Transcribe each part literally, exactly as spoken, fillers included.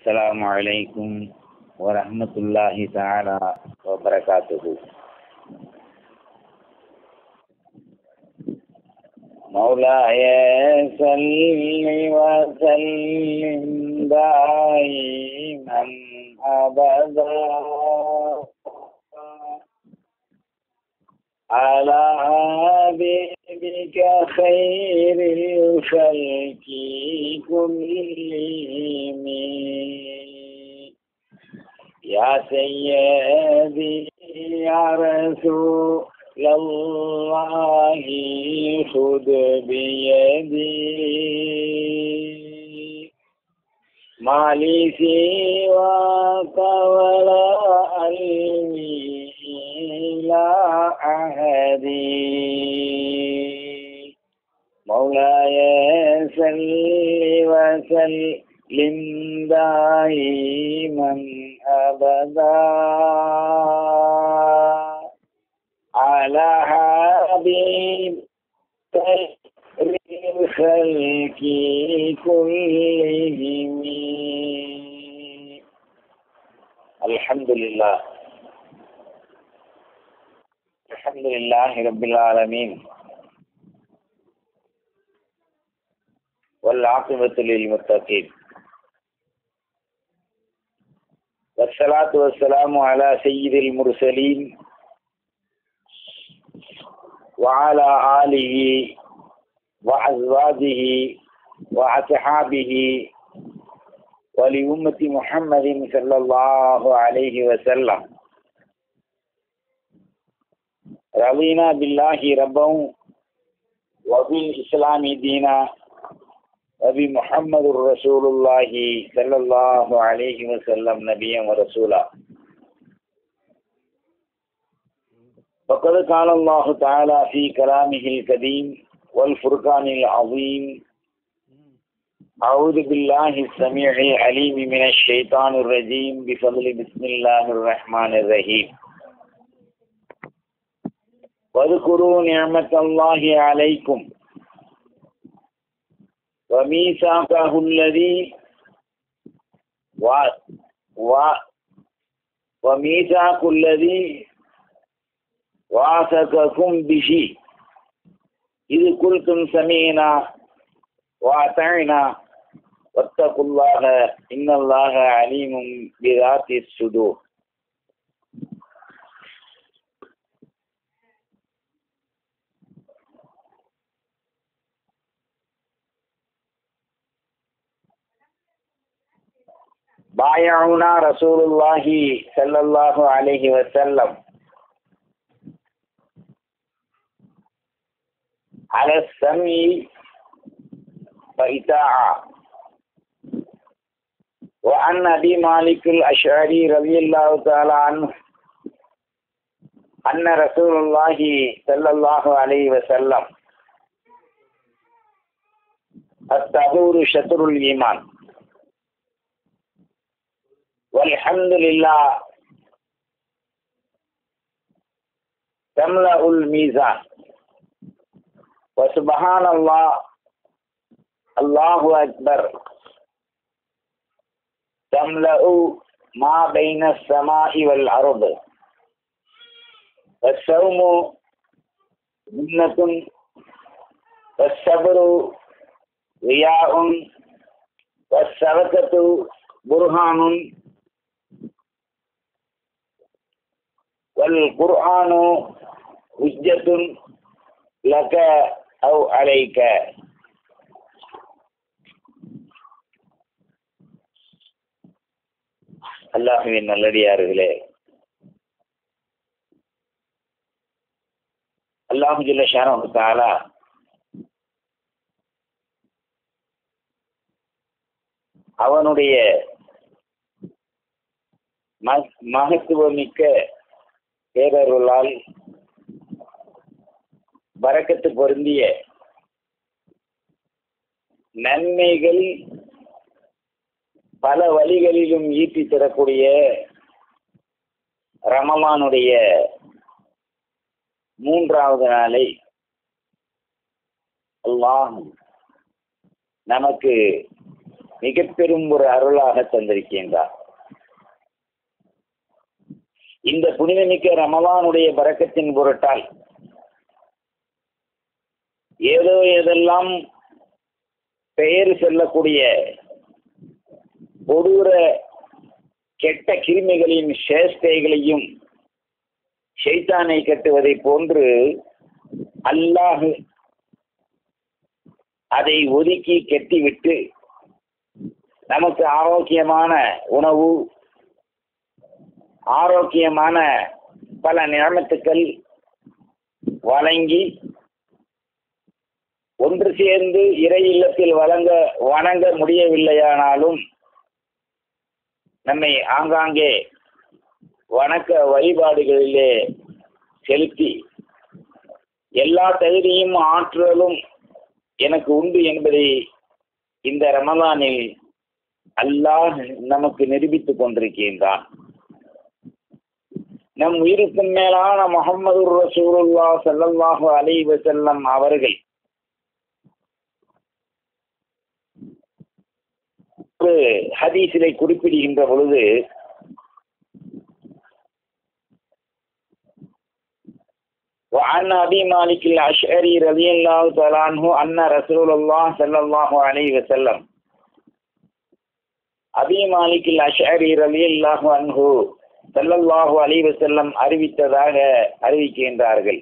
السلام عليكم ورحمة الله تعالى وبركاته. مولاي صل وسلم دائما أبدا على حبيبك خير الخلق كلهم يا سيدي يا رسول الله خذ بيدي ما لي سواك ولا علمي إلى أحدي مولاي صل وسلم دائما أبدا على حبيبك الخلق كلهم. الحمد لله الحمد لله رب العالمين والعاقبة للمتقين والصلاة والسلام على سيد المرسلين وعلى آله وأزواجه وأصحابه ولأمة محمد صلى الله عليه وسلم. رضينا بالله ربا وبالإسلام دينا وبمحمد رسول الله صلى الله عليه وسلم نبيا ورسولا. فقد قال الله تعالى في كلامه القديم والفرقان العظيم: أعوذ بالله السميع العليم من الشيطان الرجيم بفضل بسم الله الرحمن الرحيم. واذكروا نعمة الله عليكم وميثاقه الذي و و وميثاق الذي واثقكم به إذ قلتم سمعنا وأطعنا واتقوا الله إن الله عليم بذات الصدور. بايعونا رسول الله صلى الله عليه وسلم على السمع والإطاعة. وعن أبي مالك الأشعري رضي الله تعالى عنه أن رسول الله صلى الله عليه وسلم الطهور شطر الإيمان والحمد لله تملأ الميزان وسبحان الله الله أكبر تملأ ما بين السماء والأرض. والصوم جنة والصبر ضياء والصدقة برهان والقرآن حجة لك أو عليك. அல்லாஹ்வின் நல்லடியார்களே, அல்லாஹ் ஜல்ல ஷானஹு தஆலா அவனுடைய மகத்துவமிக்க பேரருளால் பரக்கத்து பொருந்திய நன்மைகள் பல வழிகளிலும் ஈட்டி தரக்கூடிய ரமலானுடைய மூன்றாவது நாளை அல்லாஹ் நமக்கு மிக பெரும் ஒரு அருளாக தந்திருக்கின்றார். இந்த புனிதமிக்க ரமலானுடைய பரக்கத்தின் பொருட்டால் ஏதோ ஏதெல்லாம் பெயர் சொல்லக்கூடிய கொடூர கெட்ட கிருமிகளின் சேஷ்டைகளையும் ஷைத்தானை கட்டுவதை போன்று அல்லாஹ் அதை ஒதுக்கி கெட்டிவிட்டு நமக்கு ஆரோக்கியமான உணவு, ஆரோக்கியமான பல நியமத்துக்கள் வழங்கி ஒன்று சேர்ந்து இறை இல்லத்தில் வழங்க வணங்க முடியவில்லையானாலும் நம்மை ஆங்காங்கே வணக்க வழிபாடுகளிலே செலுத்தி எல்லா தகுதியும் ஆற்றலும் எனக்கு உண்டு என்பதை இந்த ரமலானில் அல்லாஹ் நமக்கு நிரூபித்துக் கொண்டிருக்கின்றான். நம் உயிருக்கும் மேலான முஹம்மது ரசூலுல்லாஹ் ஸல்லல்லாஹு அலைஹி வஸல்லம் அவர்கள் ஹதீஸிலே குறிப்பிடுகின்ற பொழுது وعن أبي مالك الأشعري رضي الله تعالى عنه أن رسول الله صلى الله عليه وسلم அபி மாலிக் அஷ்அரி ரலியல்லாஹு அன்ஹு ஸல்லல்லாஹு அலைஹி வஸல்லம் அறிவித்ததாக அறிவிக்கின்றார்கள்.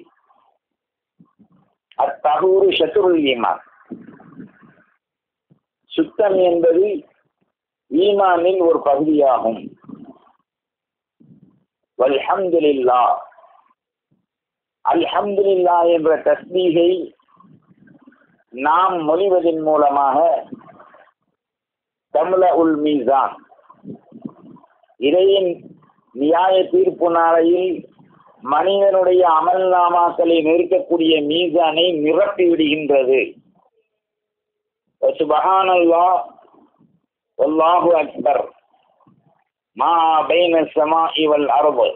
அத்தஹூரு ஷத்ருல் ஈமான், சுத்தம் என்பது ஈமானின் ஒரு பகுதியாகும். வல்ஹம்துலில்லாஹ், அல்ஹம்துலில்லாஹ் என்ற தஸ்பீகை நாம் மொழிவதன் மூலமாக தம்ல உல் மீசான், இறையின் நியாய தீர்ப்பு நாளையில் மனிதனுடைய அமல் நாமாக்களை நிறுத்தக்கூடிய மீசானை நிரப்பி விடுகின்றது. சுப்ஹானல்லாஹ் வல்லாஹு அக்பர் மா பைன ஸமாஇ வல் அர்த்.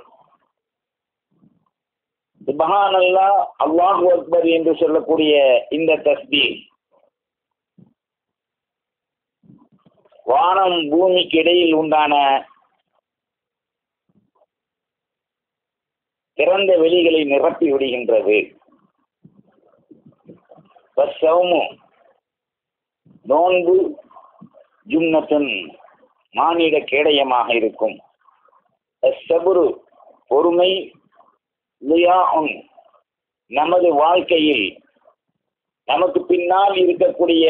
சுப்ஹானல்லாஹ் அல்லாஹு அக்பர் என்று சொல்லக்கூடிய இந்த தஸ்பீஹ் வானம் பூமிக்கு இடையில் உண்டான திறந்த வெளிகளை நிரப்பி விடுகின்றது. நோன்பு ஜும்னத்துன் மானிட கேடயமாக இருக்கும். சபுரு பொறுமை, லியாஉன் நமது வாழ்க்கையில் நமக்கு பின்னால் இருக்கக்கூடிய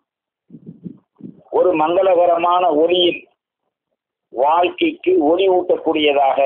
ஒரு மங்களகரமான ஒளியின் வாழ்க்கைக்கு ஒளி ஊட்டக்கூடியதாக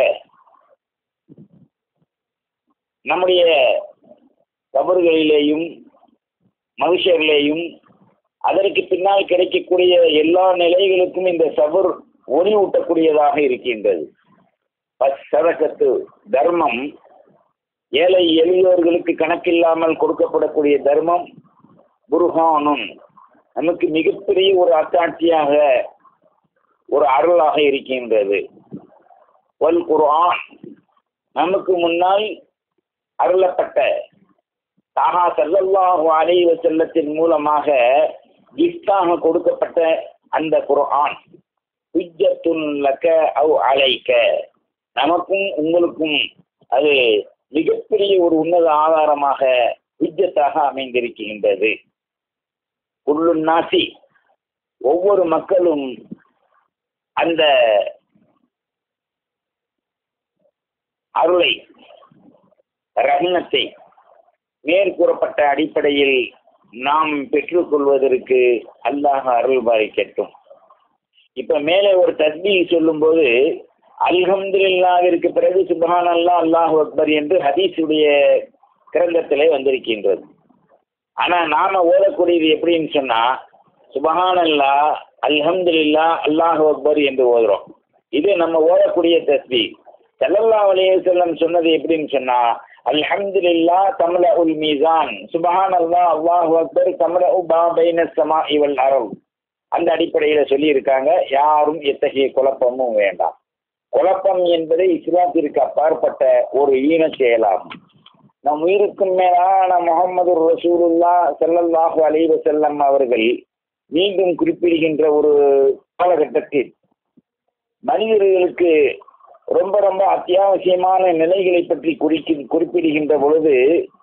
நம்முடைய கபர்களிலேயும் மனுஷர்களிலேயும் அதற்கு பின்னால் கிடைக்கக்கூடிய எல்லா நிலைகளுக்கும் இந்த சபர் ஒளி ஊட்டக்கூடியதாக இருக்கின்றது. சதகத்து தர்மம், ஏழை எளியோர்களுக்கு கணக்கில்லாமல் கொடுக்கப்படக்கூடிய தர்மம் புர்ஹானும் நமக்கு மிகப்பெரிய ஒரு அத்தாட்சியாக ஒரு அருளாக இருக்கின்றது. வல் குர்ஆன் நமக்கு முன்னால் அருளப்பட்ட தாஹா ஸல்லல்லாஹு அலைஹி வஸல்லத்தின் மூலமாக கிஃப்டாக கொடுக்கப்பட்ட அந்த குர்ஆன் ஹுஜ்ஜத்துன் லக அவ் அலைக, நமக்கும் உங்களுக்கும் அது மிகப்பெரிய ஒரு உன்னத ஆதாரமாக ஹுஜ்ஜத்தாக அமைந்திருக்கின்றது. குல்லு நாசி ஒவ்வொரு மக்களும் அந்த அருளை ரஹ்மத்தை மேற்கூறப்பட்ட அடிப்படையில் நாம் பெற்றுக்கொள்வதற்கு அல்லாஹ் அருள் பாலிக்கட்டும். இப்ப மேலே ஒரு தஸ்பீஹ் சொல்லும்போது அல்ஹம்துலில்லாஹ்விற்கு பிறகு சுப்ஹானல்லாஹ் அல்லாஹு அக்பர் என்று ஹதீஸுடைய கிரந்தத்திலே வந்திருக்கின்றது. ஆனா நாம ஓதக்கூடியது எப்படின்னு சொன்னா சுப்ஹானல்லாஹ் அல்ஹம்துலில்லாஹ் அல்லாஹு அக்பர் என்று ஓதுறோம். இது நம்ம ஓதக்கூடிய தஸ்பீஹ். ஸல்லல்லாஹு அலைஹி வஸல்லம் சொன்னது எப்படின்னு சொன்னா அல்ஹம்துலில்லாஹ் தம்ல உல் மீசான், சுப்ஹானல்லாஹ் அல்லாஹு அக்பர் தம்ல பா பைன ஸமாஇ வல் அர்த். அந்த அடிப்படையில சொல்லி இருக்காங்க. யாரும் எத்தகைய குழப்பமும் வேண்டாம். குழப்பம் என்பது இஸ்லாத்திற்கு அப்பாற்பட்ட ஒரு ஈன செயலாகும். நம் உயிருக்கும் மேலான முஹம்மது ரசூலுல்லாஹ் ஸல்லல்லாஹு அலைஹி வஸல்லம் அவர்கள் மீண்டும் குறிப்பிடுகின்ற ஒரு காலகட்டத்தில் மனிதர்களுக்கு ரொம்ப ரொம்ப அத்தியாவசியமான நிலைகளை பற்றி குறிக்கி குறிப்பிடுகின்ற பொழுது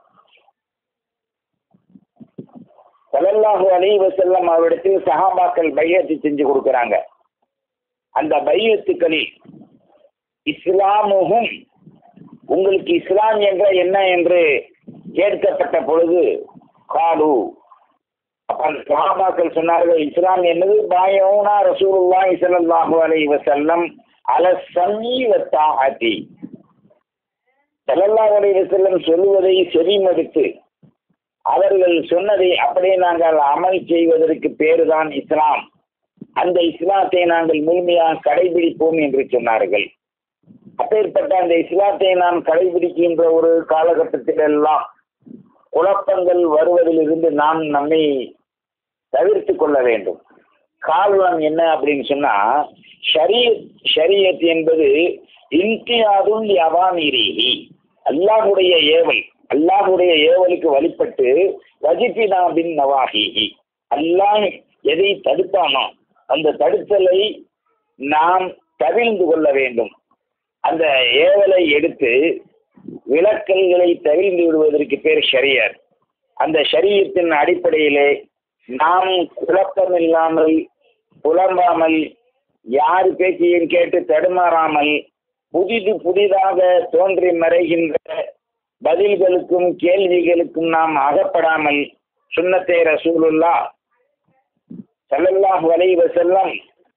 ஸல்லல்லாஹு அலைஹி வஸல்லம் அவரிடத்தில் சஹாபாக்கள் பைஅத் செஞ்சு கொடுக்குறாங்க. அந்த பைஅத்துக்களில் இஸ்லாமுகும், உங்களுக்கு இஸ்லாம் என்ற என்ன என்று கேட்கப்பட்ட பொழுது காலு, அப்ப அந்த சஹாபாக்கள் சொன்னார்கள், இஸ்லாம் என்னது? பாயவுனா ரசூலுல்லாஹி ஸல்லல்லாஹு அலைஹி வஸல்லம் அல ஸமீ வ தாஅதி, ஸல்லல்லாஹு அலைஹி வஸல்லம் சொல்லுவதை செவிமடுத்து அவர்கள் சொன்னதை அப்படியே நாங்கள் அமல் செய்வதற்கு பேருதான் இஸ்லாம். அந்த இஸ்லாத்தை நாங்கள் முழுமையாக கடைபிடிப்போம் என்று சொன்னார்கள். அப்பேற்பட்ட அந்த இஸ்லாத்தை நாம் கடைபிடிக்கின்ற ஒரு காலகட்டத்தில் எல்லாம் குழப்பங்கள் வருவதிலிருந்து நாம் நம்மை தவிர்த்து கொள்ள வேண்டும். காரணம் என்ன அப்படின்னு சொன்னா, ஷரியத் ஷரியத் என்பது இன்கியாதுல் அவாமிரிஹி, அல்லாஹ்வுடைய ஏவல், அல்லாஹ்வுடைய ஏவலுக்கு வழிபட்டு வஜிபினா பின் நவாஹிஹி, அல்லாஹ் எதை தடுத்தானோ அந்த தடுத்தலை நாம் தவிர்ந்து கொள்ள வேண்டும். அந்த ஏவலை எடுத்து விலக்கல்களை தவிர்ந்து விடுவதற்கு பேர் ஷரியத். அந்த ஷரியத்தின் அடிப்படையிலே நாம் குழப்பம் இல்லாமல், புலம்பாமல், யார் பேச்சையும் கேட்டு தடுமாறாமல், புதிது புதிதாக தோன்றி மறைகின்ற பதில்களுக்கும் கேள்விகளுக்கும் நாம் அகப்படாமல் சுன்னத்தே ரசூலுல்லாஹ் ஸல்லல்லாஹு அலைஹி வஸல்லம்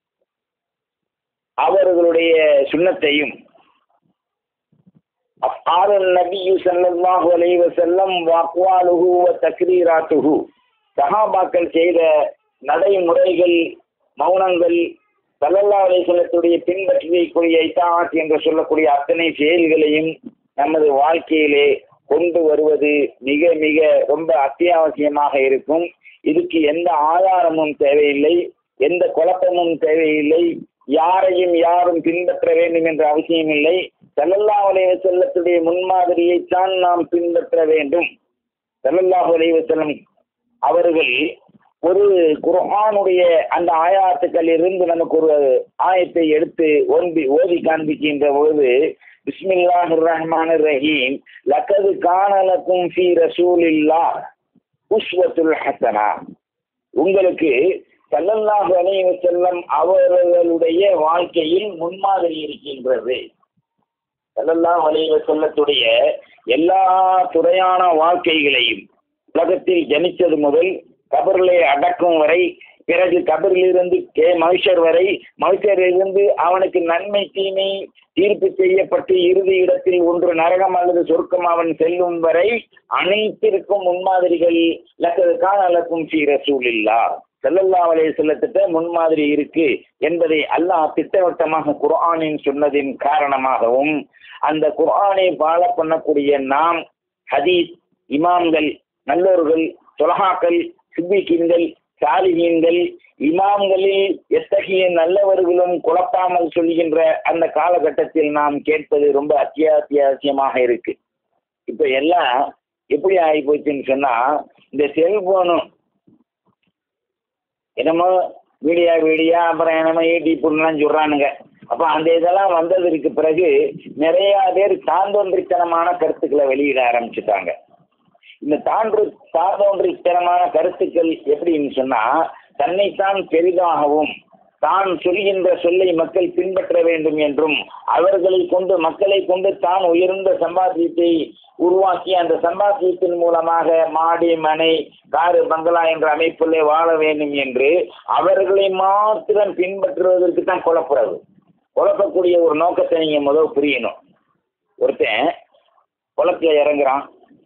அவர்களுடைய சுன்னத்தையும் அஃஆலுன் நபி ஸல்லல்லாஹு அலைஹி வஸல்லம் வஅக்வாலுஹு வ தக்ரீராத்துஹு, சஹாபாக்கள் செய்த நடைமுறைகள், மௌனங்கள், ஸல்லல்லாஹு அலைஹி வஸல்லத்துடைய பின்பற்றக்கூடிய இத்தாஅத் என்று சொல்லக்கூடிய அத்தனை செயல்களையும் நமது வாழ்க்கையிலே கொண்டு வருவது மிக மிக ரொம்ப அத்தியாவசியமாக இருக்கும். இதுக்கு எந்த ஆதாரமும் தேவையில்லை, எந்த குழப்பமும் தேவையில்லை, யாரையும் யாரும் பின்பற்ற வேண்டும் என்ற அவசியம் இல்லை. ஸல்லல்லாஹு அலைஹி வஸல்லத்துடைய முன்மாதிரியைத்தான் நாம் பின்பற்ற வேண்டும். ஸல்லல்லாஹு அலைஹி வஸல்லம் அவர்கள் ஒரு குர்ஆனுடைய அந்த ஆயாத்துக்களில் இருந்து நமக்கு ஒரு ஆயத்தை எடுத்து ஓதி ஓதி காண்பிக்கின்ற பொழுது, பிஸ்மில்லாஹிர் ரஹ்மானிர் ரஹீம், லகத் கான லகும் ஃபீ ரசூலில்லாஹ் உஸ்வத்துல் ஹஸனா, உங்களுக்கு ஸல்லல்லாஹு அலைஹி வஸல்லம் அவர்களுடைய வாழ்க்கையில் முன்மாதிரி இருக்கின்றது. ஸல்லல்லாஹு அலைஹி வஸல்லத்துடைய எல்லா துறையான வாழ்க்கைகளையும் உலகத்தில் ஜனித்தது முதல் கபரிலே அடக்கும் வரை, பிறகு கபரிலிருந்து கே மனுஷர் வரை, மனுஷரிலிருந்து அவனுக்கு நன்மை தீமை தீர்ப்பு செய்யப்பட்டு இறுதி இடத்தில் ஒன்று நரகம் அல்லது சொர்க்கம் அவன் செல்லும் வரை அனைத்திற்கும் முன்மாதிரிகள் லகத் கான லகும் ஃபீ ரசூலில்லாஹ் ஸல்லல்லாஹு அலைஹி வஸல்லத்திட்ட முன்மாதிரி இருக்கு என்பதை அல்லாஹ் திட்டவட்டமாக குர்ஆனின் சொன்னதின் காரணமாகவும், அந்த குர்ஆனை ஃபாலோ பண்ணக்கூடிய நாம் ஹதீஸ் இமாம்கள், நல்லோர்கள், தொலஹாக்கள், சித்திகீன்கள், சாலிஹீன்கள், இமாம்களில் எத்தகைய நல்லவர்களும் குழப்பாமல் சொல்கின்ற அந்த காலகட்டத்தில் நாம் கேட்பது ரொம்ப அத்தியாவசியமாக இருக்கு. இப்ப எல்லாம் எப்படி ஆகி போச்சுன்னு சொன்னா, இந்த செல்போனும் என்னமோ வீடியா வீடியா அப்புறம் என்னமோ ஈட்டி புண்ணெல்லாம் சொல்றானுங்க. அப்ப அந்த இதெல்லாம் வந்ததற்கு பிறகு நிறைய பேர் தாந்தோன்றித்தனமான கருத்துக்களை வெளியிட ஆரம்பிச்சுட்டாங்க. இந்த தாண்டு தாந்தோன்றித்தனமான கருத்துக்கள் எப்படின்னு சொன்னா, தன்னைத்தான் பெரிதாகவும் தான் சொல்கின்ற சொல்லை மக்கள் பின்பற்ற வேண்டும் என்றும், அவர்களை கொண்டு மக்களை கொண்டு தான் உயர்ந்த சம்பாத்தியத்தை உருவாக்கி அந்த சம்பாத்தியத்தின் மூலமாக மாடி மனை காரு பங்களா என்ற அமைப்பிலே வாழ வேண்டும் என்று அவர்களை மாத்திரம் பின்பற்றுவதற்கு தான் குழப்புறது. குழப்பக்கூடிய ஒரு நோக்கத்தை நீங்க முதல் புரியணும். ஒருத்தன் குளத்துல இறங்குறான்,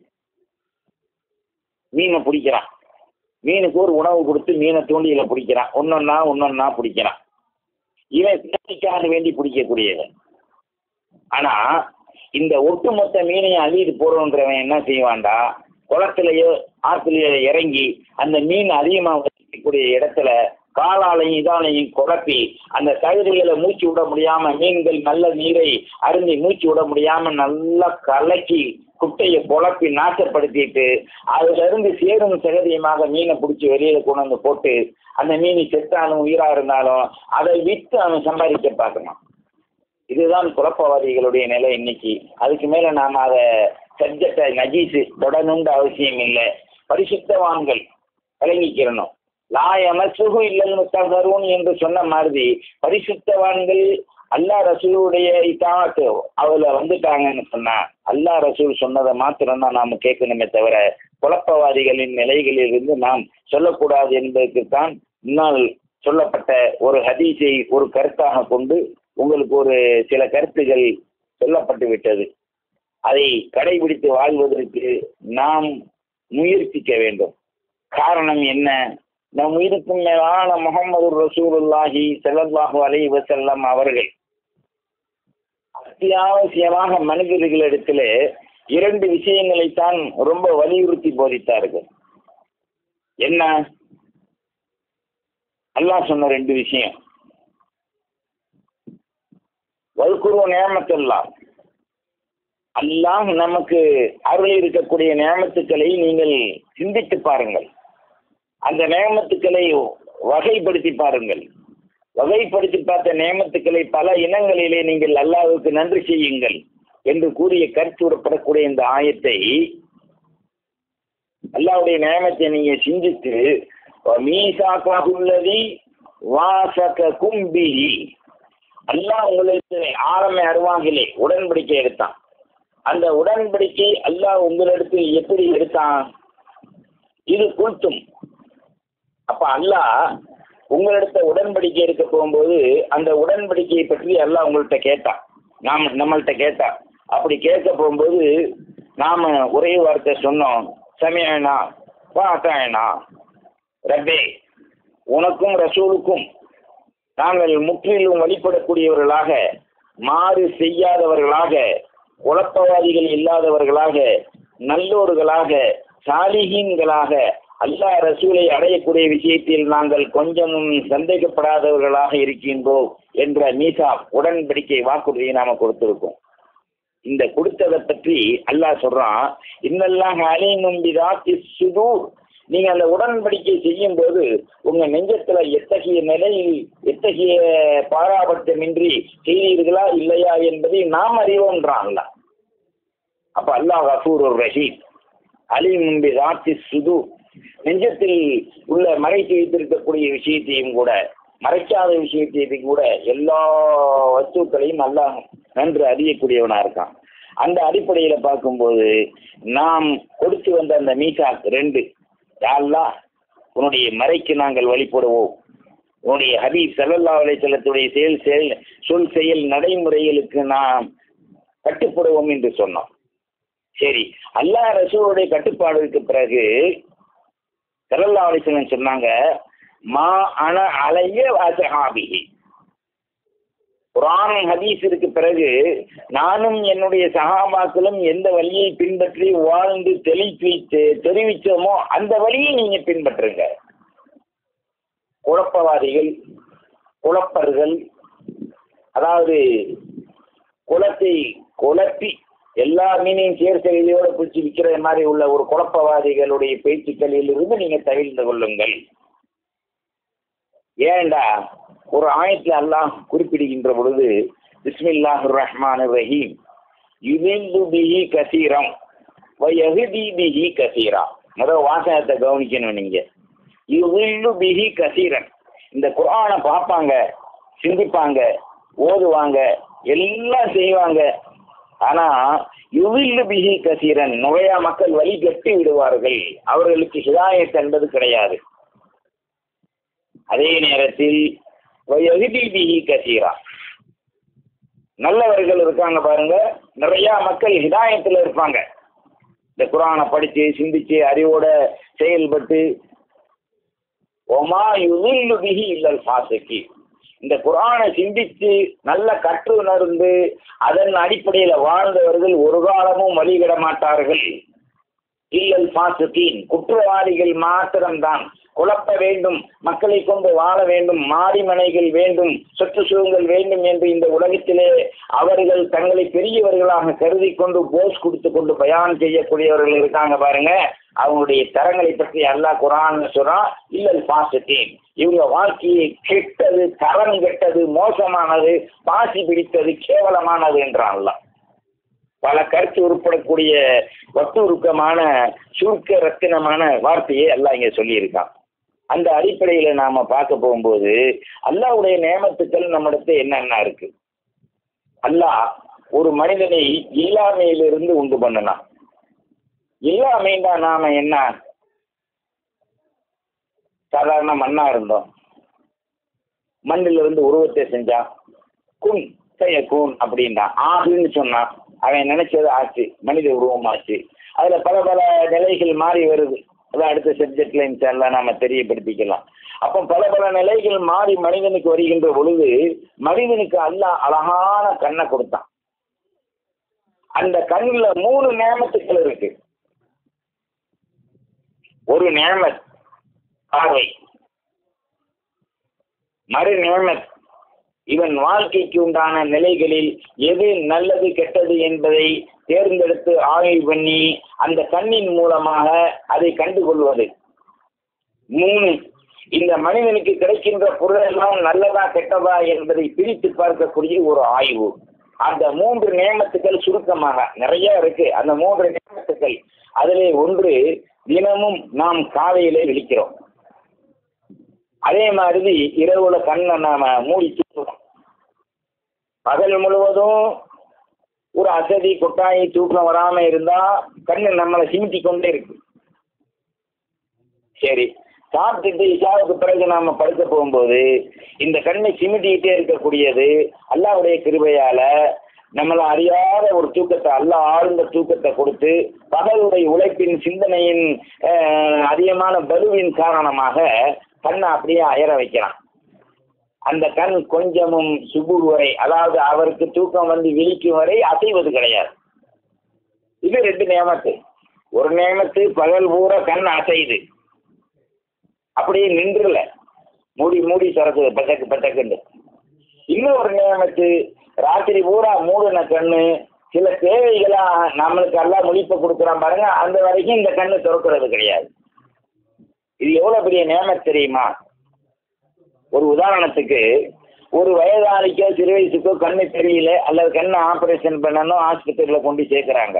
மீனை பிடிக்கிறான், மீனுக்கு ஒரு உணவு கொடுத்து மீனை தூண்டியில பிடிக்கிறான், ஒன்னொன்னா ஒன்னொன்னா பிடிக்கிறான். இவன் தேவைக்காக வேண்டி பிடிக்கக்கூடியவன். ஆனா இந்த ஒட்டுமொத்த மீனையும் அள்ளிட்டு போறோன்றவன் என்ன செய்வான்டா, குளத்திலேயோ ஆற்றுலையோ இறங்கி அந்த மீன் அதிகமாக வசிக்கக்கூடிய இடத்துல காலாலையும் இதாலையும் குழப்பி அந்த தகுதிகளை மூச்சு விட முடியாம, மீன்கள் நல்ல நீரை அருந்தி மூச்சு விட முடியாம நல்லா கலக்கி குட்டையை குழப்பி நாசப்படுத்திட்டு அதுல இருந்து சேரும் சகதியமாக மீனை பிடிச்சி வெளியில கொண்டு வந்து போட்டு அந்த மீன் செத்தாலும் உயிரா இருந்தாலும் அதை விற்று அவன் சம்பாதிக்க பார்க்கணும். இதுதான் குழப்பவாதிகளுடைய நிலை இன்னைக்கு. அதுக்கு மேல நாம அதை சப்ஜெக்டை நஜீஸு தொடரணுன்ற அவசியம் இல்லை. பரிசுத்தவான்கள் விளங்கிக்கிறணும். லாயமசுகு இல்லல் முத்தகரூன் என்று சொன்ன மாதிரி பரிசுத்தவான்கள் அல்லா ரசூலுடைய இத்தாத்து அவளை வந்துட்டாங்கன்னு சொன்னா அல்லா ரசூல் சொன்னதை மாத்திரம்தான் நாம கேட்கணுமே தவிர குழப்பவாதிகளின் நிலைகளில் இருந்து நாம் சொல்லக்கூடாது என்பதற்குத்தான் முன்னால் சொல்லப்பட்ட ஒரு ஹதீஸை ஒரு கருத்தாக கொண்டு உங்களுக்கு ஒரு சில கருத்துகள் சொல்லப்பட்டு விட்டது. அதை கடைபிடித்து வாழ்வதற்கு நாம் முயற்சிக்க வேண்டும். காரணம் என்ன? நம் உயிருக்கும் மேலான முஹம்மது ரசூலுல்லாஹி ஸல்லல்லாஹு அலைஹி வஸல்லம் அவர்கள் அத்தியாவசியமாக மனிதர்களிடத்துல இரண்டு விஷயங்களைத்தான் ரொம்ப வலியுறுத்தி போதித்தார்கள். என்ன? அல்லாஹ் சொன்ன ரெண்டு விஷயம். வல்குரு நியமத்துல்லாஹ், அல்லாஹ் நமக்கு அருள் இருக்கக்கூடிய நியமத்துக்களை நீங்கள் சிந்தித்து பாருங்கள். அந்த நியமத்துக்களை வகைப்படுத்தி பாருங்கள். வகைப்படுத்தி பார்த்த நியமத்துக்களை பல இனங்களிலே நீங்கள் அல்லாஹ்வுக்கு நன்றி செய்யுங்கள் என்று கூறிய கருத்துறப்படக்கூடிய இந்த ஆயத்தை அல்லாஹ்வுடைய நியமத்தை நீங்க சிந்தித்து மீசாக்கி வாசக கும்பிஹி, அல்லாஹ் உங்களுக்கு ஆரம்ப அருவாகிலே உடன்படிக்கை எடுத்தான். அந்த உடன்படிக்கை அல்லாஹ் உங்களிடத்தில் எப்படி எடுத்தான்? இது குல்தும். அப்ப அல்லாஹ் உங்களிடத்த உடன்படிக்கை எடுக்க போகும்போது அந்த உடன்படிக்கையை பற்றி அல்லாஹ் உங்கள்கிட்ட கேட்டான், நாம் நம்மள்கிட்ட கேட்டான். அப்படி கேட்க போகும்போது நாம ஒரே வார்த்தை சொன்னோம், சமயனா பாத்தாயனா, ரப்பே உனக்கும் ரசூலுக்கும் நாங்கள் முற்றிலும் வழிபடக்கூடியவர்களாக, மாறு செய்யாதவர்களாக, குழப்பவாதிகள் இல்லாதவர்களாக, நல்லோர்களாக, சாலிஹீன்களாக, அல்லாஹ் ரசூலை அடையக்கூடிய விஷயத்தில் நாங்கள் கொஞ்சமும் சந்தேகப்படாதவர்களாக இருக்கின்றோம் என்ற மீசா உடன்படிக்கை வாக்குறுதியை நாம கொடுத்திருக்கோம். இந்த கொடுத்ததை பற்றி அல்லாஹ் சொல்றான், இன்னல்லாஹ் அலீமும் பிதாத்தி சுதூர். நீங்க அந்த உடன்படிக்கை செய்யும் போது உங்க நெஞ்சத்துல எத்தகைய நிலையில் எத்தகைய பாராபட்சமின்றி செய்தீர்களா இல்லையா என்பதை நாம் அறிவோன்றான். அப்ப அல்லாஹ் கஃபூருர் ரஹீம், அலீமும் பிதாத்தி சுதூர். நெஞ்சத்தில் உள்ள மறைத்து வைத்திருக்கக்கூடிய விஷயத்தையும் கூட மறைக்காத விஷயத்தையும் கூட எல்லா வஸ்துக்களையும் அல்லாஹ் நன்று அறியக்கூடியவனா இருக்கான். அந்த அடிப்படையில பார்க்கும்போது நாம் கொடுத்து வந்த அந்த மீசாக் ரெண்டு, யாரெல்லாம் உன்னுடைய மறைக்கு நாங்கள் வழிபடுவோம், உன்னுடைய ஹபீப் ஸல்லல்லாஹு அலைஹி வஸல்லத்துடைய செயல் செயல் சொல் செயல் நடைமுறைகளுக்கு நாம் கட்டுப்படுவோம் என்று சொன்னோம். சரி, அல்லாஹ் ரசூலுடைய கட்டுப்பாடுக்கு பிறகு ஸல்லல்லாஹு அலைஹி வஸல்லம் சொன்னாங்க, மா அன அலைய வஸஹாபிஹி. குர்ஆன் ஹதீஸிற்கு பிறகு நானும் என்னுடைய சஹாபாக்களும் எந்த வழியை பின்பற்றி வாழ்ந்து தெளித்து தெரிவித்தோமோ அந்த வழியை நீங்க பின்பற்றுங்க. குழப்பவாதிகள், குழப்பர்கள், அதாவது குலத்தை குழப்பி எல்லா மீனையும் சேர்க்கையோடு பிடிச்சி விற்கிற மாதிரி உள்ள ஒரு குழப்பவாதிகளுடைய பேச்சுக்களில் இருந்து நீங்க தவிர்த்து கொள்ளுங்கள். ஏண்டா ஒரு ஆயத்தில் அல்லாஹ் குறிப்பிடுகின்ற பொழுது, பிஸ்மில்லாஹிர் ரஹ்மானிர் ரஹீம், யுதில்லு பிஹி கஸீரம் வ யஹ்தி பிஹி கஸீரா. முதல் வாசகத்தை கவனிக்கணும் நீங்க. யுதில்லு பிஹி கஸீரன். இந்த குர்ஆனை பார்ப்பாங்க, சிந்திப்பாங்க, ஓதுவாங்க, எல்லாம் செய்வாங்க. ஆனா யுதில்லு பிஹி கஸீரன், நுழையா மக்கள் வழி கட்டி விடுவார்கள். அவர்களுக்கு ஹிதாயத் என்பது கிடையாது. அதே நேரத்தில் கசீரா, நல்லவர்கள் இருக்காங்க பாருங்க, நிறைய மக்கள் ஹிதாயத்துல இருப்பாங்க. இந்த குர்ஆனை படிச்சு சிந்திச்சு அறிவோட செயல்பட்டு, ஒமா யுதில்லு பிஹி இல்லல் ஃபாஸிகி. இந்த குர்ஆனை சிந்திச்சு நல்ல கற்று உணர்ந்து அதன் அடிப்படையில வாழ்ந்தவர்கள் ஒரு காலமும் வழிவிட மாட்டார்கள். இல்லல் ஃபாஸிகீன், குற்றவாளிகள் மாத்திரம்தான் குழப்ப வேண்டும், மக்களை கொண்டு வாழ வேண்டும், மாடி மனைகள் வேண்டும், சொத்து சுகங்கள் வேண்டும் என்று இந்த உலகத்திலே அவர்கள் தங்களை பெரியவர்களாக கருதி கொண்டு போஸ் கொடுத்து கொண்டு பயான் செய்யக்கூடியவர்கள் இருக்காங்க பாருங்க. அவங்களுடைய தரங்களை பற்றி அல்லாஹ் குர்ஆன் சொல்றான், இல்லல் பாசிட்டீன், இவங்க வாழ்க்கையை கெட்டது, தரம் கெட்டது, மோசமானது, பாசி பிடித்தது, கேவலமானது என்றான் அல்லாஹ். பல கருத்து உருப்படக்கூடிய வட்டு உருக்கமான சுருக்க ரத்தினமான வார்த்தையை அல்லாஹ் இங்க சொல்லியிருக்கான். அந்த அடிப்படையில நாம பார்க்க போகும்போது அல்லாஹ்வுடைய நேமத்துக்கள் நம்மிடத்துல என்னென்ன இருக்கு. அல்லாஹ் ஒரு மனிதனை இல்லாமையிலிருந்து உண்டு பண்ணலாம். இல்லாமைன்னா நாம என்ன, சாதாரண மண்ணா இருந்தோம், மண்ணிலிருந்து உருவத்தை செஞ்சான், குன் செய்ய கூன் அப்படின்னா ஆகுன்னு சொன்னான், அவன் நினைச்சது ஆச்சு, மனித உருவமாச்சு. அதுல பல பல நிலைகள் மாறி வருது. அதான் அடுத்த சப்ஜெக்ட்ல இன்ஷால்லா நாம தெரியப்படுத்திக்கலாம். அப்போ பல பல நிலைகள் மாறி மனிதனுக்கு வருகின்ற பொழுது மனிதனுக்கு அல்லாஹ் அழகான கண்ணை கொடுத்தான். அந்த கண்ணுல மூணு நேமத்துக்கள் இருக்கு. ஒரு நேமத் பார்வை, மறு நேமத் இவன் வாழ்க்கைக்கு உண்டான நிலைகளில் எது நல்லது கெட்டது என்பதை தேர்ந்தெடுத்து ஆய்வு பண்ணி அந்த கண்ணின் மூலமாக அதை கண்டுகொள்வது. மூணு, இந்த மனிதனுக்கு கிடைக்கின்ற பொருள் எல்லாம் நல்லதா கெட்டதா என்பதை பிரித்து பார்க்கக்கூடிய ஒரு ஆய்வு. அந்த மூன்று நியமத்துக்கள் சுருக்கமாக நிறைய இருக்கு. அந்த மூன்று நியமத்துக்கள் அதிலே ஒன்று, தினமும் நாம் காலையிலே விழிக்கிறோம். அதே மாதிரி இரவுல கண்ணை நாம மூடி தூக்குறோம். பகல் முழுவதும் ஒரு அசதி கொட்டாயி தூக்கம் வராம இருந்தா கண்ணு நம்மளை சிமிட்டி கொண்டே இருக்கு. சரி, சாப்பிட்டுட்டு இஷாவுக்கு பிறகு நாம படுக்க போகும்போது இந்த கண்ணை சிமிட்டிக்கிட்டே இருக்கக்கூடியது அல்லாஹ்வுடைய கிருபையால நம்மளை அறியாத ஒரு தூக்கத்தை, அல்லாஹ் ஆழ்ந்த தூக்கத்தை கொடுத்து பகலுடைய உழைப்பின் சிந்தனையின் அதிகமான பலுவின் காரணமாக கண்ணை அப்படியே அயர வைக்கிறான். அந்த கண் கொஞ்சமும் சுபூர் வரை, அதாவது அவருக்கு தூக்கம் வந்து விழிக்கும் வரை அசைவது கிடையாது. இது ரெண்டு நியமத்து. ஒரு நியமத்து பகல் பூரா கண் அசையுது, அப்படியே நின்றுல மூடி மூடி திறக்குது பச்சக்கு பச்சக்குண்டு. இன்னொரு நியமத்து ராத்திரி பூரா மூடின கண்ணு சில தேவைகளா நம்மளுக்கு எல்லாம் முழிப்பை கொடுக்குறான் பாருங்க, அந்த வரைக்கும் இந்த கண்ணு திறக்கிறது கிடையாது. இது எவ்வளவு பெரிய நியமத்து தெரியுமா? ஒரு உதாரணத்துக்கு, ஒரு வயதாளிக்கோ சிறு வயசுக்கோ கண்ணு தெரியல அல்லது கண்ணை ஆபரேஷன் பண்ணணும் ஆஸ்பத்திரியில கொண்டு சேர்க்கிறாங்க.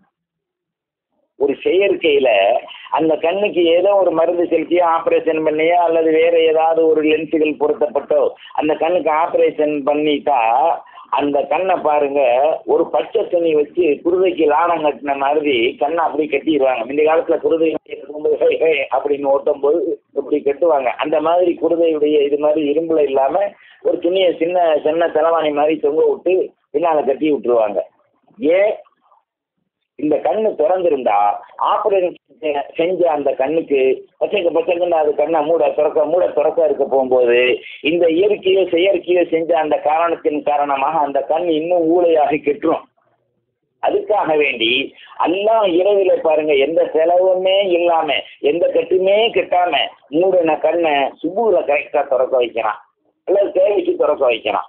ஒரு செயற்கையில அந்த கண்ணுக்கு ஏதோ ஒரு மருந்து செலுத்தியோ ஆபரேஷன் பண்ணியோ அல்லது வேற ஏதாவது ஒரு லென்ஸுகள் பொருத்தப்பட்டோ அந்த கண்ணுக்கு ஆபரேஷன் பண்ணிட்டா அந்த கண்ணை பாருங்க, ஒரு பச்சை துணி வச்சு குருதைக்கு லாடம் கட்டின மாதிரி கண்ணை அப்படி கட்டிடுவாங்க. இந்த காலத்துல குருதை அப்படின்னு ஓட்டும் போது இப்படி கட்டுவாங்க. அந்த மாதிரி குருதையுடைய இது மாதிரி இரும்புல இல்லாம ஒரு துணியை சின்ன சின்ன தலைவாணி மாதிரி தொங்க விட்டு பின்னால கட்டி விட்டுருவாங்க. ஏன்? இந்த கண்ணு திறந்திருந்தா ஆபரேஷன் செஞ்ச அந்த கண்ணுக்கு பச்சைக்கு பச்சைக்குன்னு அது கண்ணை மூட திறக்க மூட திறக்க இருக்க போகும்போது இந்த இயற்கையோ செயற்கையோ செஞ்ச அந்த காரணத்தின் காரணமாக அந்த கண் இன்னும் ஊழையாகி கெட்டுரும். அதுக்காக வேண்டி எல்லாம் இரவில பாருங்க, எந்த செலவுமே இல்லாம எந்த கட்டுமே கெட்டாம மூடின கண்ணை சுபூல கரெக்டா திறக்க வைக்கிறான் அல்லது தேவைக்கு திறக்க வைக்கிறான்.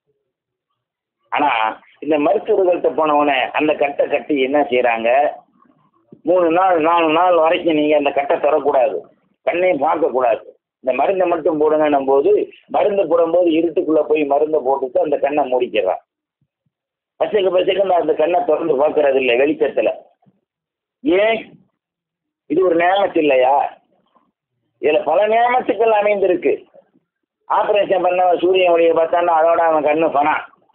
ஆனா இந்த மருத்துவர்கள்ட்ட போனவன அந்த கட்டை கட்டி என்ன செய்யறாங்க, மூணு நாள் நாலு நாள் வரைக்கும் நீங்க அந்த கட்டை தரக்கூடாது, கண்ணையும் பார்க்கக்கூடாது, இந்த மருந்தை மட்டும் போடுங்கன்னும் போது மருந்து போடும்போது இருட்டுக்குள்ள போய் மருந்தை போட்டுட்டு அந்த கண்ணை மூடிக்கிறான். பச்சைக்கு பச்சைக்கு அந்த கண்ணை திறந்து பார்க்கறது இல்லை வெளிச்சத்துல. ஏன்? இது ஒரு நியமத்து இல்லையா? இதுல பல நியமத்துக்கள் அமைந்திருக்கு. ஆபரேஷன் பண்ண சூரியன் ஒளியை பார்த்தான்னா அதோட அவன் கண்ணு பணா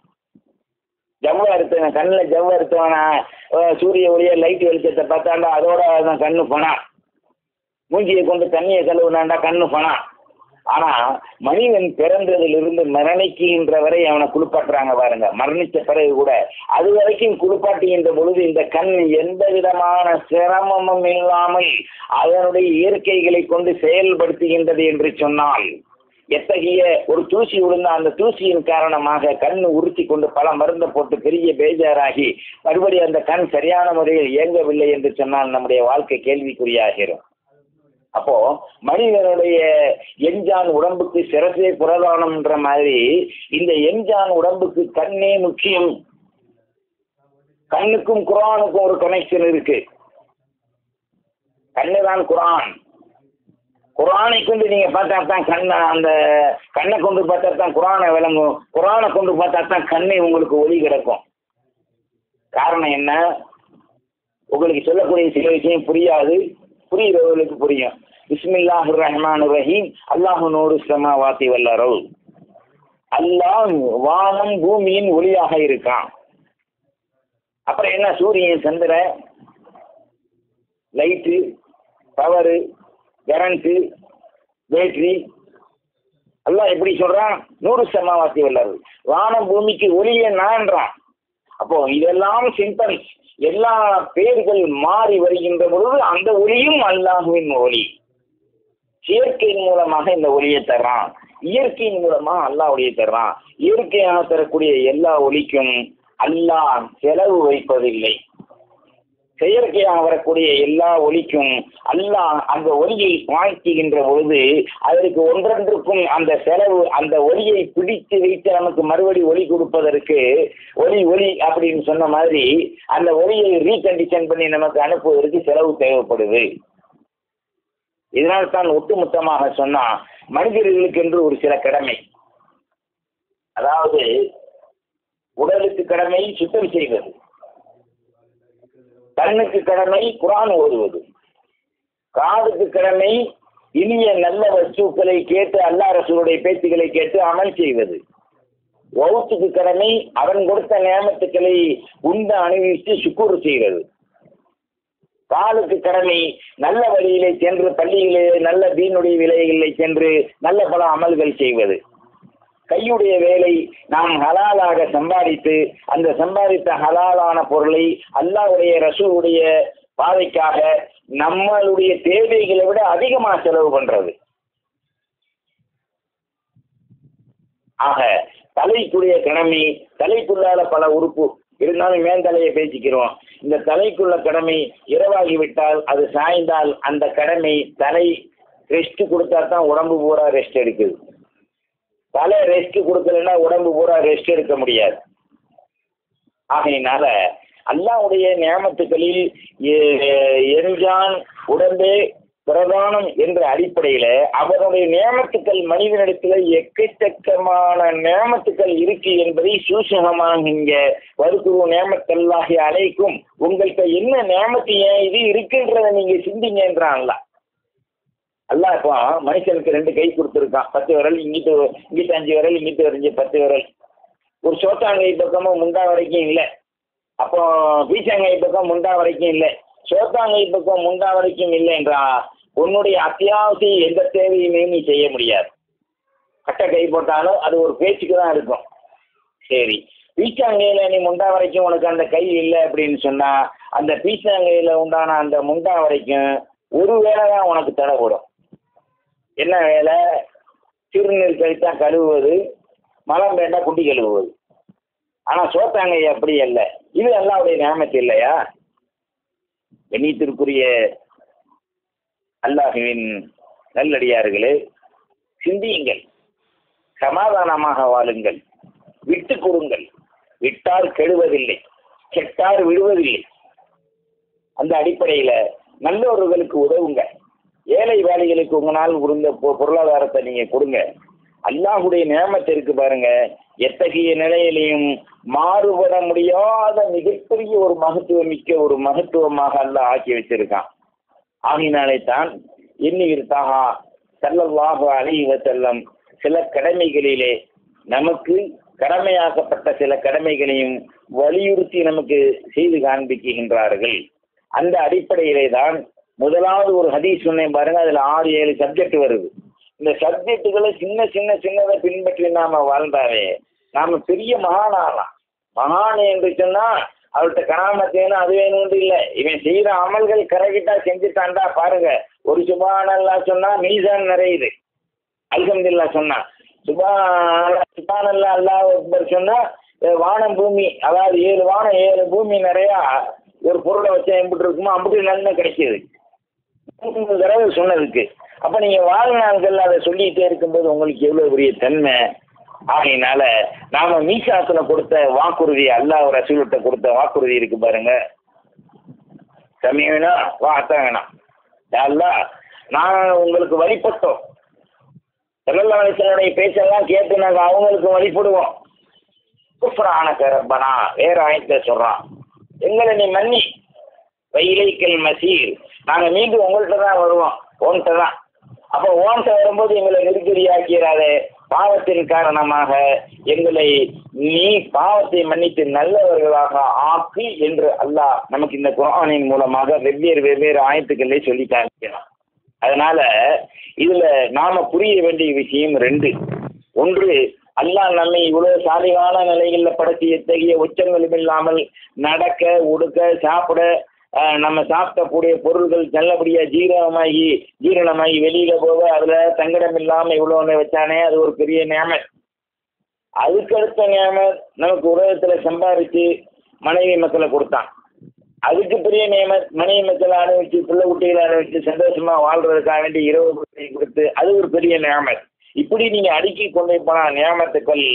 ஜவ்வ அறுத்தவன், கண்ணில் ஜவ்வ அறுத்தவனா சூரிய ஒளிய லைட் வெளிச்சத்தை பார்த்தாண்டா அதோட அவன் கண்ணு பணா. மூஞ்சியை கொண்டு தண்ணியை கழுவுனாண்டா கண்ணு பணா. ஆனா மனிதன் பிறந்ததிலிருந்து மரணிக்கின்ற வரை அவனை குளிப்பாட்டுறாங்க பாருங்க. மரணித்த பிறகு கூட அது வரைக்கும் குளிப்பாட்டுகின்ற பொழுது இந்த கண் எந்த விதமான சிரமமும் இல்லாமல் அதனுடைய இயற்கைகளை கொண்டு செயல்படுத்துகின்றது என்று சொன்னால், எத்தகைய ஒரு தூசி விழுந்த அந்த தூசியின் காரணமாக கண் உறுத்தி கொண்டு பல மருந்தை போட்டு பெரிய பேஜாராகி மறுபடியும் அந்த கண் சரியான முறையில் இயங்கவில்லை என்று சொன்னால் நம்முடைய வாழ்க்கை கேள்விக்குறியாகிறோம். அப்போ மனிதனுடைய எஞ்சான் உடம்புக்கு சிரசே புரதானம்ன்ற மாதிரி இந்த எஞ்சான் உடம்புக்கு கண்ணே முக்கியம். கண்ணுக்கும் குர்ஆனுக்கும் ஒரு கனெக்ஷன் இருக்கு. கண்ணு தான் குர்ஆன். குர்ஆனை கொண்டு நீங்க பார்த்தா தான் கண்ணை, அந்த கண்ணை கொண்டு பார்த்தா தான் குர்ஆனை விளங்கும். குர்ஆனை கொண்டு பார்த்தா தான் கண்ணை உங்களுக்கு ஒளி கிடக்கும். காரணம் என்ன? உங்களுக்கு சொல்லக்கூடிய சில விஷயம் புரியாது, புரிகிறவர்களுக்கு புரியும். பிஸ்மில்லாஹிர் ரஹ்மானிர் ரஹீம். அல்லாஹு நூறு ஸமாவாத்தி வல் அர்ள். அல்லாஹ் வானம் பூமியின் ஒளியாக இருக்கான். அப்புறம் என்ன? சூரியன், சந்திரன், light, power, current, battery, Allah எப்படி சொல்றான்? நூறு ஸமாவாத்தி வல் அர்ள். வானம் பூமிக்கு ஒளியே நான்றான். அப்போ இதெல்லாம் சிம்பல்ஸ், எல்லா பேர்கள் மாறி வருகின்ற பொழுது அந்த ஒளியும் அல்லாஹுவின் ஒளி. செயற்கையின் மூலமாக இந்த ஒளியை தர்றான், இயற்கையின் மூலமா அல்லாஹ் ஒளியை தர்றான். இயற்கையாக தரக்கூடிய எல்லா ஒளிக்கும் அல்லாஹ் செலவு வைப்பதில்லை. செயற்கையாக வரக்கூடிய எல்லா ஒளிக்கும் அல்லாஹ் அந்த ஒளியை வாழ்த்துகின்ற பொழுது அதற்கு ஒன்றொன்றுக்கும் அந்த செலவு, அந்த ஒளியை பிடித்து வைத்து நமக்கு மறுபடி ஒளி கொடுப்பதற்கு ஒளி ஒளி அப்படின்னு சொன்ன மாதிரி அந்த ஒளியை ரீகண்டிஷன் பண்ணி நமக்கு அனுப்புவதற்கு செலவு தேவைப்படுது. இதனால் தான் ஒட்டுமொத்தமாக சொன்னா மனிதர்களுக்கு என்று ஒரு சில கடமை, அதாவது உடலுக்கு கடமை சுத்தம் செய்வது, கண்ணுக்கு கடமை குர்ஆன் ஓதுவது, காதுக்கு கடமை இனிய நல்ல வஸ்துக்களை கேட்டு அல்லாஹ் ரசூலுடைய பேச்சுக்களை கேட்டு அமல் செய்வது, வௌத்துக்கு கடமை அவன் கொடுத்த நியமத்துக்களை உண்ட அனுபவித்து சுக்குர் செய்வது, காலுக்கு கடமை நல்ல வழியிலே சென்று பள்ளியிலே நல்ல தீனுடைய விலைகளிலே சென்று நல்ல பல அமல்கள் செய்வது, கையுடைய வேலை நாம் ஹலாலாக சம்பாதித்து அந்த சம்பாதித்த ஹலாலான பொருளை அல்லாஹ்வுடைய ரசூலுடைய பாதைக்காக நம்மளுடைய தேவைகளை விட அதிகமாக செலவு பண்றது. ஆக தலைக்குரிய கடமை, தலைக்குள்ளால பல உறுப்பு இருந்தாலும் மேந்தலையை பேசிக்கிறோம். இந்த தலைக்குள்ள கடமை இரவாகிவிட்டால் அது சாய்ந்தால் அந்த கடமை தலை ரெஸ்ட் கொடுத்தா தான் உடம்பு பூரா ரெஸ்ட் எடுக்குது. தலை ரெஸ்ட் கொடுக்கலன்னா உடம்பு பூரா ரெஸ்ட் எடுக்க முடியாது. ஆகையினால அல்லாஹ்வுடைய நியமத்துக்களில் எஞ்சான் உடம்பே பிரதானம் என்ற அடிப்படையில அவருடைய நியமத்துக்கள் மனிதனிடத்துல எக்கச்சக்கமான நியமத்துக்கள் இருக்கு என்பதை சூசகமாக இங்க வருக்குரு நியமத்தல்லாஹி அலைக்கும், உங்கள்கிட்ட என்ன நியமத்து ஏன் இது இருக்குன்றத நீங்க சிந்திங்கன்றான்ல. அல்லாஹ் இப்போ மனுஷனுக்கு ரெண்டு கை கொடுத்துருக்கான், பத்து விரல், இங்கிட்டு இங்கிட்டு அஞ்சு விரல், இங்கிட்டு அஞ்சு பத்து விரல். ஒரு சோத்தாங்கை பக்கமும் முண்டா வரைக்கும் இல்லை, அப்போ பீச்சாங்கை பக்கம் முண்டா வரைக்கும் இல்லை, சோத்தாங்கை பக்கம் முண்டா வரைக்கும் இல்லைன்றா உன்னுடைய அத்தியாவசிய எந்த தேவையுமே நீ செய்ய முடியாது. கட்டை கை போட்டாலும் அது ஒரு பேச்சுக்கு தான் இருக்கும். சரி, பீச்சாங்கையில் நீ முண்டா வரைக்கும் உனக்கு அந்த கை இல்லை அப்படின்னு சொன்னா அந்த பீச்சாங்கையில் உண்டான அந்த முண்டா வரைக்கும் ஒரு வேலை தான் உனக்கு தடைப்படும். என்ன வேலை? சிறுநீர் கழித்தா கழுவுவது, மலம் வேண்டா குட்டி கழுவுவது. ஆனால் சோத்தாங்கை அப்படி அல்ல. இது அல்லாஹ்வுடைய நியமத்து இல்லையா? கண்ணியத்திற்குரிய அல்லாஹ்வின் நல்லடியார்களே, சிந்தியுங்கள், சமாதானமாக வாழுங்கள், விட்டு கொடுங்கள். விட்டார் கெடுவதில்லை, கெட்டார் விடுவதில்லை. அந்த அடிப்படையில் நல்லவர்களுக்கு உதவுங்க. ஏழை வேலைகளுக்கு உங்களால் கொடுங்க பொருளாதாரத்தை நீங்கள் கொடுங்க. அல்லாஹ்வுடைய நியமத்தை இருக்கு பாருங்க, எத்தகைய நிலையிலையும் மாறுபட முடியாத மிகப்பெரிய ஒரு மகத்துவம் மிக்க ஒரு மகத்துவமாக அல்லாஹ் ஆக்கி வச்சிருக்கான். ஆகினாலே தான் எண்ணுகிறதாக ஸல்லல்லாஹு அலைஹி வஸல்லம் சில கடமைகளிலே நமக்கு கடமையாக்கப்பட்ட சில கடமைகளையும் வலியுறுத்தி நமக்கு செய்து காண்பிக்கின்றார்கள். அந்த அடிப்படையிலே தான் முதலாவது ஒரு ஹதீஸ் சொன்னேன் பாருங்க, அதில் ஆறு ஏழு சப்ஜெக்ட் வருது. இந்த சப்ஜெக்டுகளை சின்ன சின்ன சின்னதை பின்பற்றி நாம வாழ்ந்தாவே நாம பெரிய மகானாகலாம். மகான் என்று சொன்னா அவர்கிட்ட கராமத் வேணும் அது வேணும்னு இல்லை, இவன் செய்யற அமல்கள் கரெக்டா செஞ்சுட்டான்டா பாருங்க. ஒரு சுபானல்லாஹ் சொன்னா மீசான் நிறையுது, அல்ஹம்துலில்லாஹ் சொன்னா சுபா சுபானல்லாஹ் அல்லாஹ் அக்பர் சொன்னா வானம் பூமி, அதாவது ஏழு வானம் ஏழு பூமி நிறையா ஒரு பொருளை வச்சா எம்பிட்டு இருக்குமோ அப்படி நன்மை கிடைக்கிது. மூணு தடவை சொன்னதுக்கு. அப்போ நீங்கள் வாழ்நாள்கள் அதை சொல்லிகிட்டே இருக்கும்போது உங்களுக்கு எவ்வளோ பெரிய தன்மை. ஆகையினால நாம மீசாத்துல கொடுத்த வாக்குறுதி, அல்லாஹ் ரசூலுட்ட கொடுத்த வாக்குறுதி இருக்கு பாருங்க. சமீனா வாத்தாங்கண்ணா அல்லாஹ் நான் உங்களுக்கு வழிபட்டோம், ஸல்லல்லாஹு அலைஹி வஸல்லம் பேச்செல்லாம் கேட்டு நாங்கள் அவங்களுக்கு வழிபடுவோம். குஃப்ரான ரப்பனா வேற ஆயத்தை சொல்றான், எங்களை நீ மன்னி வைலைக்கல் மசீர், நாங்கள் மீண்டும் உங்கள்கிட்ட தான் வருவோம், ஓன்கிட்ட தான். அப்போ ஓன்கிட்ட வரும்போது எங்களை நெருக்கடியாக்கிறாரே, பாவத்தின் காரணமாக எங்களை நீ பாவத்தை மன்னித்து நல்லவர்களாக ஆக்கி என்று அல்லாஹ் நமக்கு இந்த குர்ஆனின் மூலமாக வெவ்வேறு வெவ்வேறு ஆயத்துக்களை சொல்லி காமிக்கிறான். அதனால இதுல நாம புரிய வேண்டிய விஷயம் ரெண்டு. ஒன்று, அல்லாஹ் நம்மை இவ்வளவு சாலிகான நிலைகளில் படைத்து எத்தகைய உச்சங்களும் இல்லாமல் நடக்க உடுக்க சாப்பிட நம்ம சாப்பிடக்கூடிய பொருள்கள் நல்லபடியாக ஜீரணமாகி ஜீரணமாகி வெளியில போக அதுல சங்கடம் இல்லாமல் இவ்வளோ வச்சானே, அது ஒரு பெரிய நியமத். அதுக்கடுத்த நியமத் நமக்கு உலகத்துல சம்பாதிச்சு மனைவி மக்களை கொடுத்தான். அதுக்கு பெரிய நியமத் மனைவி மக்களை அனுபவிச்சு பிள்ளை குட்டிகளை அனுபவிச்சு சந்தோஷமா வாழ்றதுக்காக வேண்டி இரவு கொடுத்து அது ஒரு பெரிய நியமத். இப்படி நீங்க அடுக்கி கொண்டு போனா நியமத்துக்கள்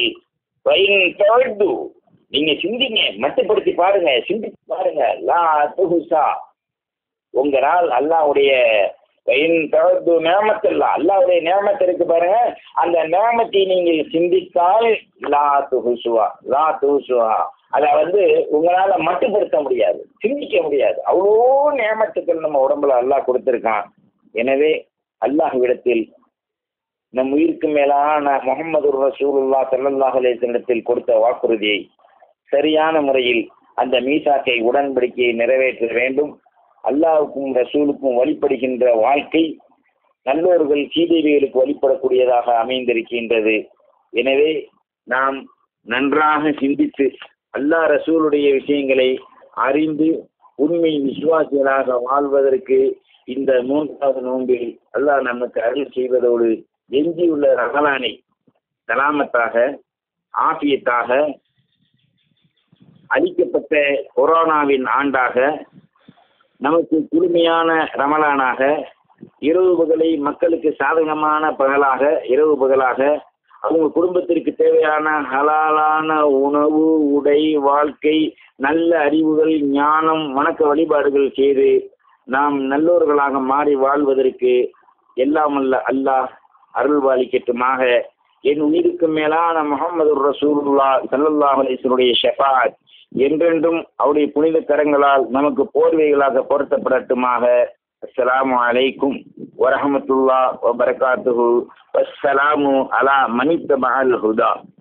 நீங்க சிந்திங்க, மட்டுப்படுத்தி பாருங்க, சிந்திச்சு பாருங்க. லா துஹ்ஸா, உங்களால் அல்லாஹ்வுடைய நியமத்தல்லா அல்லாஹ்வுடைய நியமத்து இருக்கு பாருங்க, அந்த நியமத்தை நீங்கள் சிந்தித்தால் லா துஹ்ஸுவா லா துஹ்ஸுவா அதை வந்து உங்களால மட்டுப்படுத்த முடியாது, சிந்திக்க முடியாது. அவ்வளோ நியமத்துக்கள் நம்ம உடம்புல அல்லாஹ் கொடுத்துருக்கான். எனவே அல்லாஹ்விடத்தில் நம் உயிருக்கு மேலான முஹம்மது ரசூலுல்லாஹ் ஸல்லல்லாஹு அலைஹி வஸல்லம் கொடுத்த வாக்குறுதியை சரியான முறையில் அந்த மீசாக்கை உடன்படிக்கையை நிறைவேற்ற வேண்டும். அல்லாஹ்வுக்கும் ரசூலுக்கும் வழிபடுகின்ற வாழ்க்கை நல்லோர்கள் சீதேவிகளுக்கு வழிபடக்கூடியதாக அமைந்திருக்கின்றது. எனவே நாம் நன்றாக சிந்தித்து அல்லாஹ் ரசூலுடைய விஷயங்களை அறிந்து உண்மை விசுவாசிகளாக வாழ்வதற்கு இந்த மூன்றாவது நோன்பில் அல்லாஹ் நமக்கு அருள் செய்வதோடு எஞ்சியுள்ள ரமலானை சலாமத்தாக ஆஃபியத்தாக அளிக்கப்பட்ட கொரோனாவின் ஆண்டாக நமக்கு குளுமையான ரமலானாக இரவு பகலை மக்களுக்கு சாதகமான பகலாக இரவு பகலாக அவங்க குடும்பத்திற்கு தேவையான ஹலாலான உணவு உடை வாழ்க்கை நல்ல அறிவுகள் ஞானம் வணக்க வழிபாடுகள் செய்து நாம் நல்லோர்களாக மாறி வாழ்வதற்கு எல்லாம் அல்ல அல்லாஹ் அருள்வாளிக்கட்டுமாக. என் உயிருக்கு மேலான முஹம்மது ரசூலுல்லாஹ் ஸல்லல்லாஹு அலைஹி வஸல்லம் ஷஃபாஅத் என்றென்றும் அவருடைய புனித கரங்களால் நமக்கு போர்வைகளாக பொருத்தப்படட்டுமாக. அஸ்ஸலாமு அலைக்கும் வரஹ்மத்துல்லாஹி வபரகாத்துஹு. வஸ்ஸலாமு அலா மன் இத்தபஅல் ஹுதா.